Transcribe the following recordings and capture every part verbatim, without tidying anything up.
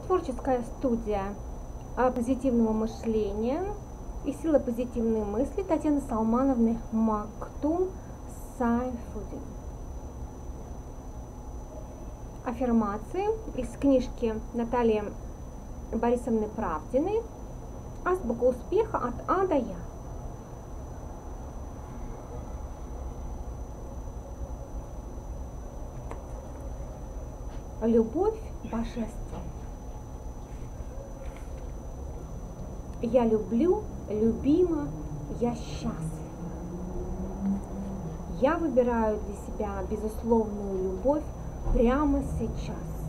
Творческая студия позитивного мышления и сила позитивной мысли Татьяны Салмановны Мактум Сайфудин. Аффирмации из книжки Натальи Борисовны Правдиной «Азбука успеха от А до Я». Любовь божественная. Я люблю, любима, я счастлива. Я выбираю для себя безусловную любовь прямо сейчас.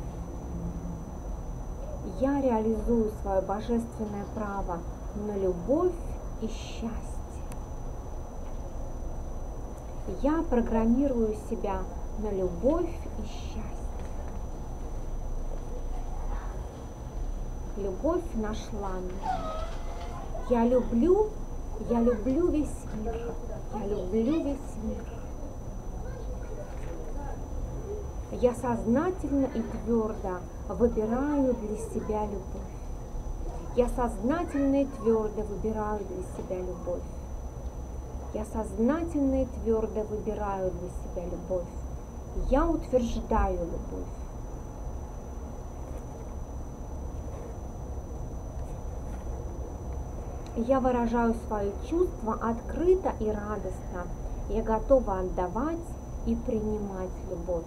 Я реализую свое божественное право на любовь и счастье. Я программирую себя на любовь и счастье. Любовь нашла меня. Я люблю, я люблю весь мир. Я люблю весь мир. Я сознательно и твердо выбираю для себя любовь. Я сознательно и твердо выбираю для себя любовь. Я сознательно и твердо выбираю для себя любовь. Я утверждаю любовь. Я выражаю свои чувства открыто и радостно. Я готова отдавать и принимать любовь.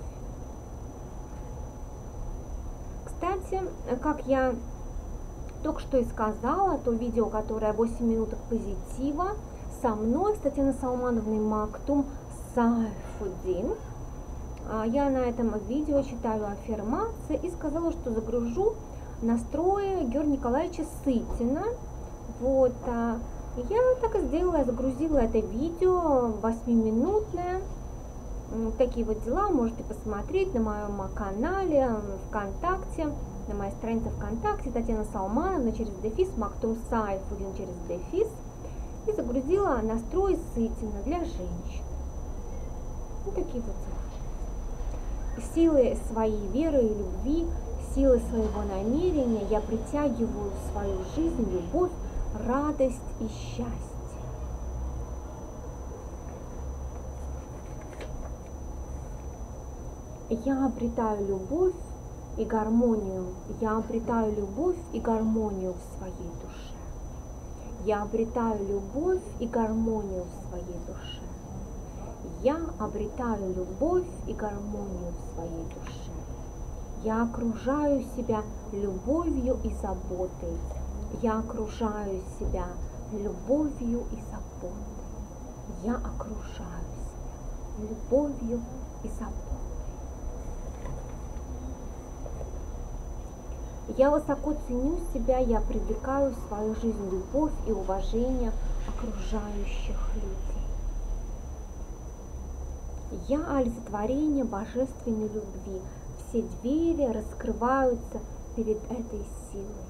Кстати, как я только что и сказала, то видео, которое восемь минуток позитива, со мной, с Татьяной Салмановной Мактум Сайфудин. Я на этом видео читаю аффирмации и сказала, что загружу настрои Георгия Николаевича Сытина. Вот, я так и сделала, я загрузила это видео восьмиминутное. Такие вот дела можете посмотреть на моем канале ВКонтакте, на моей странице ВКонтакте Татьяна Салмановна через дефис, Мактум Сайфудин через дефис. И загрузила настрой Сытина для женщин. Вот такие вот дела. Силы своей веры и любви, силы своего намерения я притягиваю в свою жизнь любовь, радость и счастье. Я обретаю любовь и гармонию. Я обретаю любовь и гармонию в своей душе. Я обретаю любовь и гармонию в своей душе. Я обретаю любовь и гармонию в своей душе. Я окружаю себя любовью и заботой. Я окружаю себя любовью и заботой. Я окружаю себя любовью и заботой. Я высоко ценю себя, я привлекаю в свою жизнь любовь и уважение окружающих людей. Я олицетворение божественной любви. Все двери раскрываются перед этой силой.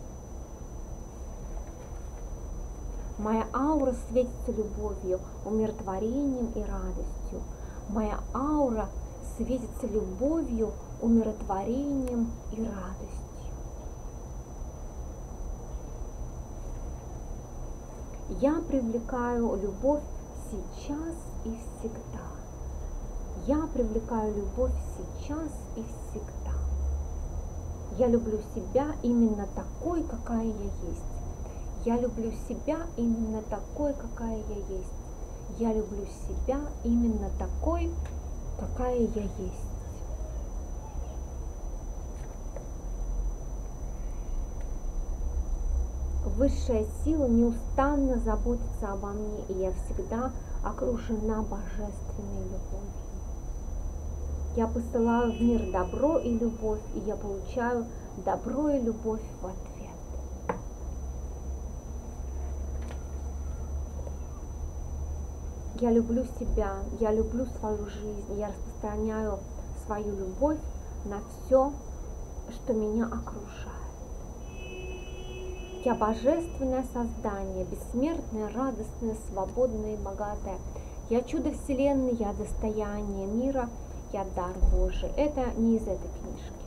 Моя аура светится любовью, умиротворением и радостью. Моя аура светится любовью, умиротворением и радостью. Я привлекаю любовь сейчас и всегда. Я привлекаю любовь сейчас и всегда. Я люблю себя именно такой, какая я есть. Я люблю себя именно такой, какая я есть. Я люблю себя именно такой, какая я есть. Высшая сила неустанно заботится обо мне, и я всегда окружена божественной любовью. Я посылаю в мир добро и любовь, и я получаю добро и любовь в ответ. Я люблю себя, я люблю свою жизнь, я распространяю свою любовь на все, что меня окружает. Я божественное создание, бессмертное, радостное, свободное и богатое. Я чудо Вселенной, я достояние мира, я дар Божий. Это не из этой книжки.